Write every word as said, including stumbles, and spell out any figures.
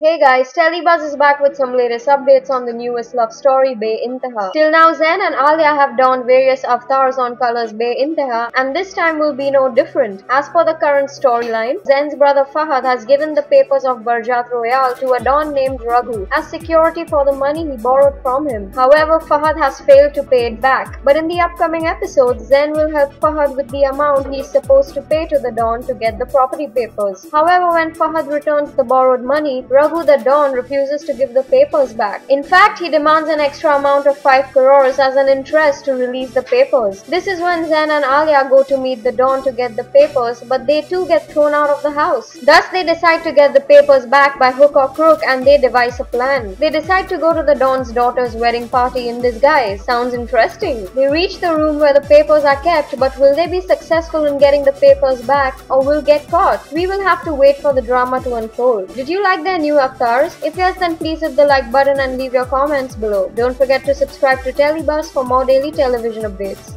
Hey guys, Telebuzz is back with some latest updates on the newest love story, Be-Inteha. Till now, Zen and Alia have donned various avatars on colors Be-Inteha, and this time will be no different. As per the current storyline, Zen's brother Fahad has given the papers of Barjat Royale to a don named Raghu as security for the money he borrowed from him. However, Fahad has failed to pay it back. But in the upcoming episode, Zen will help Fahad with the amount he is supposed to pay to the don to get the property papers. However, when Fahad returns the borrowed money, Raghu the Don refuses to give the papers back. In fact, he demands an extra amount of five crores as an interest to release the papers. This is when Zen and Alia go to meet the Don to get the papers, but they too get thrown out of the house. Thus, they decide to get the papers back by hook or crook and they devise a plan. They decide to go to the Don's daughter's wedding party in disguise. Sounds interesting. They reach the room where the papers are kept, but will they be successful in getting the papers back or will get caught? We will have to wait for the drama to unfold. Did you like their new avatars? If yes, then please hit the like button and leave your comments below. Don't forget to subscribe to Telebuzz for more daily television updates.